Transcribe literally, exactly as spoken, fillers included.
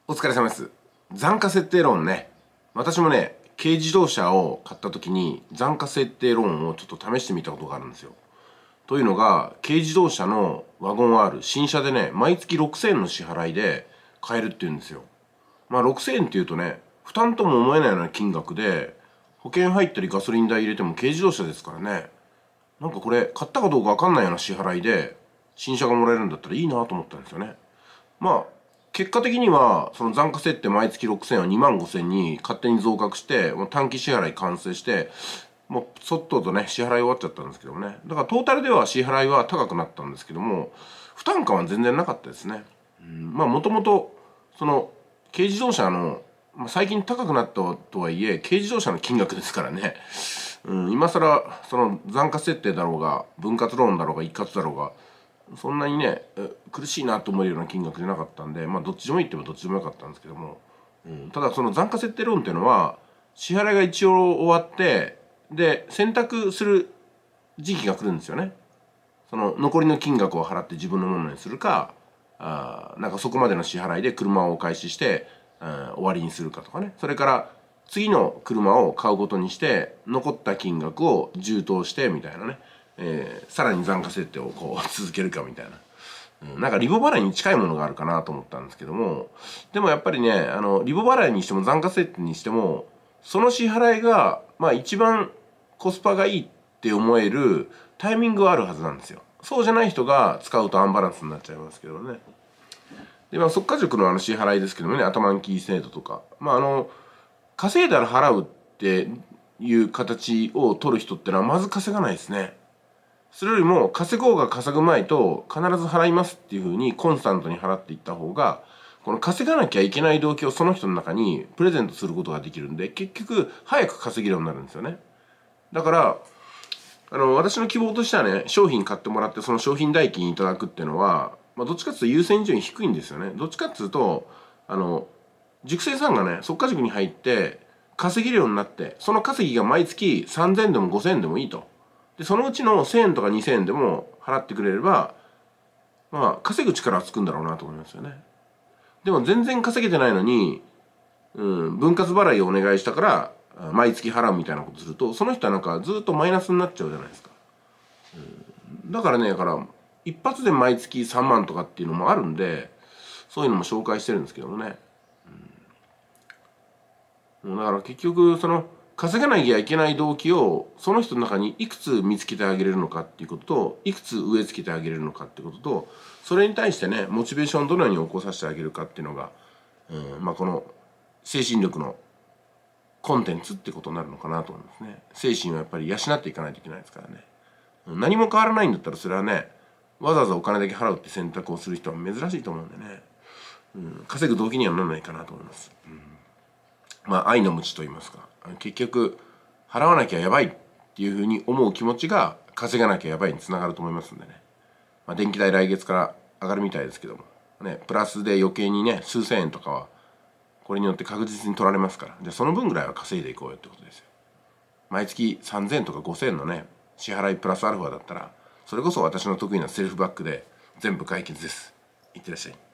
お疲れ様です。残価設定ローンね。私もね、軽自動車を買った時に残価設定ローンをちょっと試してみたことがあるんですよ。というのが、軽自動車のワゴン R、新車でね、毎月ろくせんえんの支払いで買えるっていうんですよ。まあろくせんえんっていうとね、負担とも思えないような金額で、保険入ったりガソリン代入れても軽自動車ですからね。なんかこれ、買ったかどうかわかんないような支払いで、新車がもらえるんだったらいいなと思ったんですよね。まあ、結果的には、その残価設定毎月ろくせんえんはにまんごせんに勝手に増額して、もう短期支払い完成して、もうそっととね、支払い終わっちゃったんですけどもね。だからトータルでは支払いは高くなったんですけども、負担感は全然なかったですね。うん、まあもともと、その、軽自動車の、まあ、最近高くなったとはいえ、軽自動車の金額ですからね。うん、今更、その残価設定だろうが、分割ローンだろうが、一括だろうが、そんなにね苦しいなと思えるような金額じゃなかったんで、まあどっちでもいいって言えばどっちでもよかったんですけども、うん、ただその残価設定ローンっていうのは支払いが一応終わってで選択する時期が来るんですよね。その残りの金額を払って自分のものにするか、あなんかそこまでの支払いで車をお返しして、うん、終わりにするかとかね。それから次の車を買うことにして残った金額を充当してみたいなね。えー、さらに残価設定をこう続けるかみたいな、うん、なんかリボ払いに近いものがあるかなと思ったんですけども、でもやっぱりね、あのリボ払いにしても残価設定にしてもその支払いがまあ一番コスパがいいって思えるタイミングはあるはずなんですよ。そうじゃない人が使うとアンバランスになっちゃいますけどね。でまあ速稼塾のあの支払いですけどもね、頭金キー制度とか、まああの稼いだら払うっていう形を取る人ってのはまず稼がないですね。それよりも稼ごうが稼ぐまいと必ず払いますっていうふうにコンスタントに払っていった方が、この稼がなきゃいけない動機をその人の中にプレゼントすることができるんで、結局早く稼げるようになるんですよね。だからあの私の希望としてはね、商品買ってもらってその商品代金いただくっていうのは、まあ、どっちかっていうと優先順位低いんですよね。どっちかっていうとあの塾生さんがね速稼塾に入って稼げるようになって、その稼ぎが毎月さんぜんえんでもごせんえんでもいいと。でそのうちのせんえんとかにせんえんでも払ってくれれば、まあ稼ぐ力はつくんだろうなと思いますよね。でも全然稼げてないのに、うん、分割払いをお願いしたから毎月払うみたいなことすると、その人はなんかずっとマイナスになっちゃうじゃないですか。うん、だからね、だから一発で毎月さんまんとかっていうのもあるんで、そういうのも紹介してるんですけどもね。うん、だから結局その稼がなきゃいけない動機をその人の中にいくつ見つけてあげれるのかっていうことと、いくつ植え付けてあげれるのかっていうことと、それに対してねモチベーションをどのように起こさせてあげるかっていうのが、うん、まあこの精神力のコンテンツってことになるのかなと思いますね。精神をやっぱり養っていかないといけないですからね。何も変わらないんだったらそれはね、わざわざお金だけ払うって選択をする人は珍しいと思うんでね、うん、稼ぐ動機にはならないかなと思います。うん、まあ愛の無知と言いますか、結局払わなきゃやばいっていうふうに思う気持ちが稼がなきゃやばいにつながると思いますんでね。まあ、電気代来月から上がるみたいですけどもね、プラスで余計にね数千円とかはこれによって確実に取られますから、じゃあその分ぐらいは稼いでいこうよってことですよ。毎月さんぜんえんとかごせんえんのね支払いプラスアルファだったら、それこそ私の得意なセルフバックで全部解決です。いってらっしゃい。